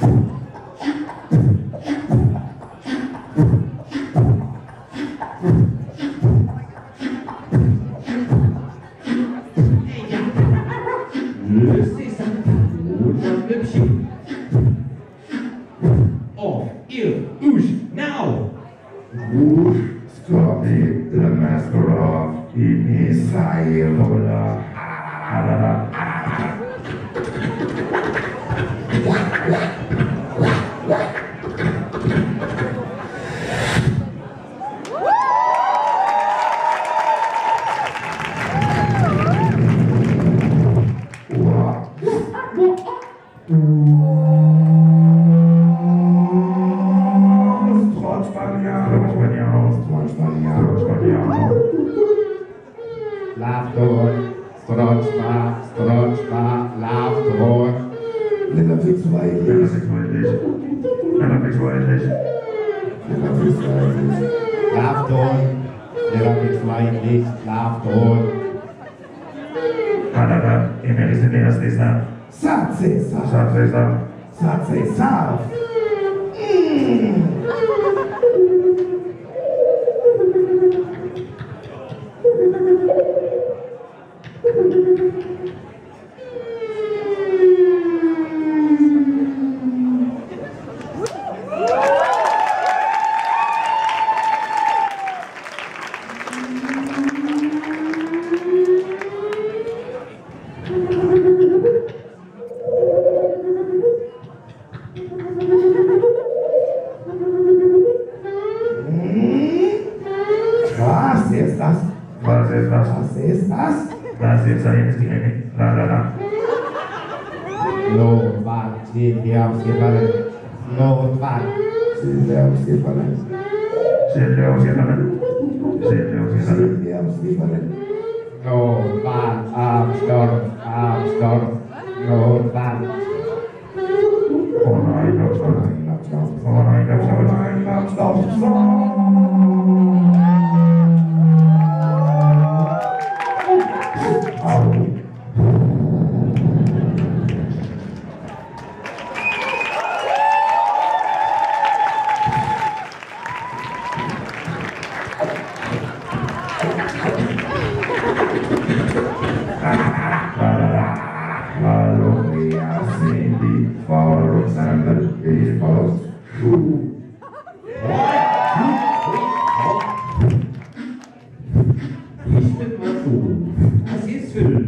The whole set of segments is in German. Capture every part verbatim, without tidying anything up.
Löst sich sanft und Lübchen. Off, ear, oosh, now! Oosh, Scotty, the masquerade, in his sailor. Laughdorn, Stronchma, Stronchma, Laughdorn. Lennartfix weiblich. Lennartfix weiblich. Lennartfix weiblich. Lennartfix weiblich. Laughdorn, Lennartfix weiblich, Laughdorn. Kanada, Emeris in der Stesa. Satze, Saft. Satze, Saft. Satze, Saft. Mm. Was ist das? Was ist das? Was ist das? Das ist ein Skinny. La la la. Notwand, sind wir ausgefallen. Notwand. Sind wir ausgefallen? Sind wir ausgefallen? Sind wir ausgefallen? Sind wir ausgefallen? Notwand, Absturz, Absturz, Notwand. Oh nein, Absturz. Oh nein, Absturz. Oh nein, Absturz. Ich bin mal so. Das ist Phil.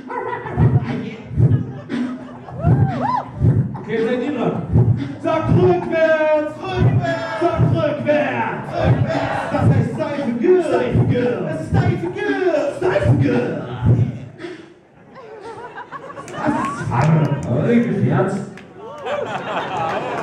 Okay, seid ihr dran? Sagt rückwärts, rückwärts, sagt rückwärts, rückwärts. Das heißt Seifengür, Seifengür. Das ist Seifengür, Seifengür. Was? Gefährt.